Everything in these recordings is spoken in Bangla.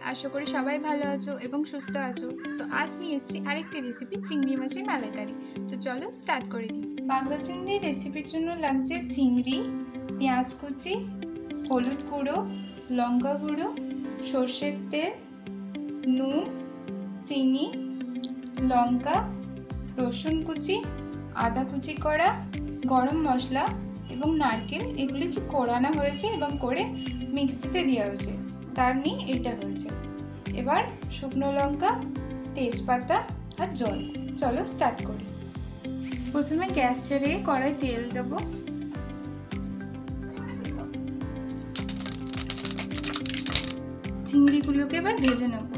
आशा करी सबाई भालो आछो एबं सुस्थ आछो। तो आज निये एसेछि आरेकटी रेसिपि चिंगड़ी माछेर मालाइकारी। तो चलो स्टार्ट करे दिई। बागदा चिंगड़ी रेसिपिर जोन्नो लागছে चिंगड़ी, पेঁয়াজ कुचि, हलुद गुঁড়ो, लंका गुঁড়ो, सर्षेर तेल, नुन, चिनी, लंका, रसुन कुचि, आदा कुचि करा, गरम मशला এবং নারকেল এগুলো কি কোড়ানো হয়েছে এবং করে মিক্সিতে দেওয়া হয়েছে, তার নিয়ে এটা হয়েছে। এবার শুকনো লঙ্কা, তেজপাতা আর জল। চলো স্টার্ট করি। প্রথমে গ্যাস ছেড়ে কড়াই তেল দেব। চিংড়িগুলোকে এবার ভেজে নেব।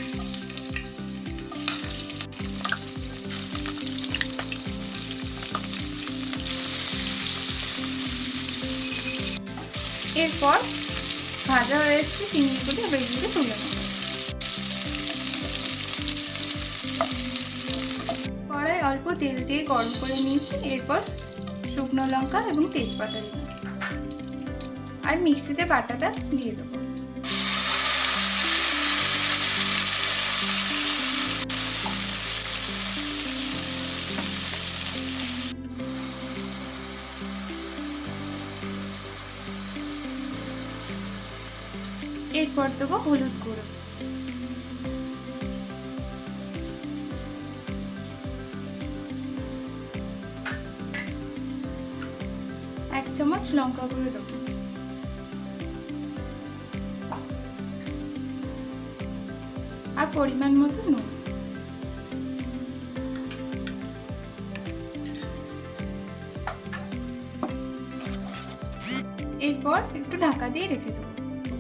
এরপর ভাজা হয়ে এসেছে চিংড়িগুলো এবার এগুলো তুলে নেব। কড়াই অল্প তেল দিয়ে গরম করে নিয়েছি। এরপর শুকনো লঙ্কা এবং তেজপাতা দিব আর মিক্সিতে বাটাটা দিয়ে দেবো। এরপর দেবো হলুদ গুঁড়ো, এক চামচ লঙ্কা গুঁড়ো দেবো, আর পরিমাণ মতো নুন। এরপর একটু ঢাকা দিয়ে রেখে দেবো।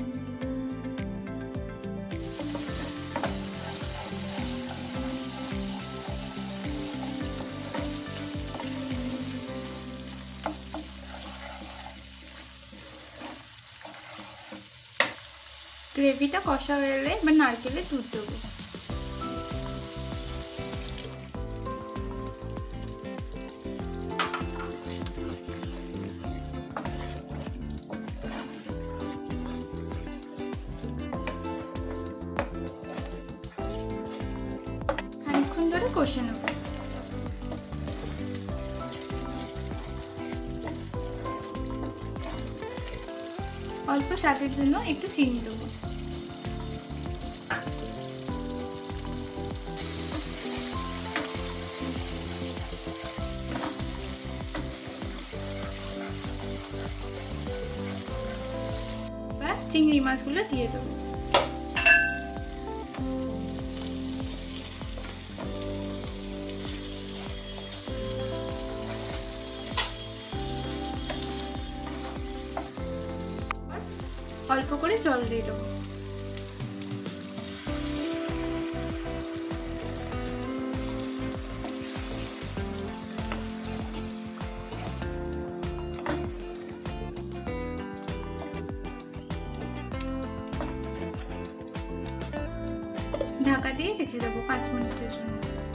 গ্রেভিটা কষা হয়ে গেলে এবার নারকেলের দুধ দেবো। খানিকক্ষণ ধরে কষে নেব। অল্প স্বাদের জন্য একটু চিনি দেবো। চিংড়ি মাছগুলো দিয়ে দেবো। অল্প করে জল দিয়ে দেবো। ঢাকা দিয়ে রেখে দেবো 5 মিনিটের জন্য।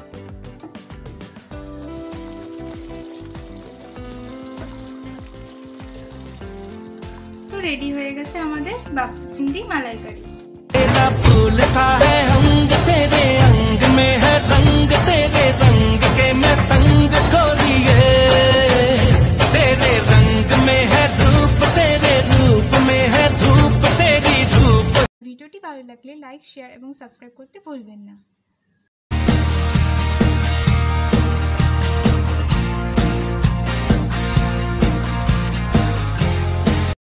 তো রেডি হয়ে গেছে আমাদের বাগদা চিংড়ি মালাইকারি। फूल सा है अंग तेरे अंग में है रंग तेरे रंग के मैं संग खोलिए तेरे रंग में है रूप तेरे रूप में है धूप तेरी धूप। ভিডিওটি ভালো লাগলে লাইক, শেয়ার এবং সাবস্ক্রাইব করতে ভুলবেন না।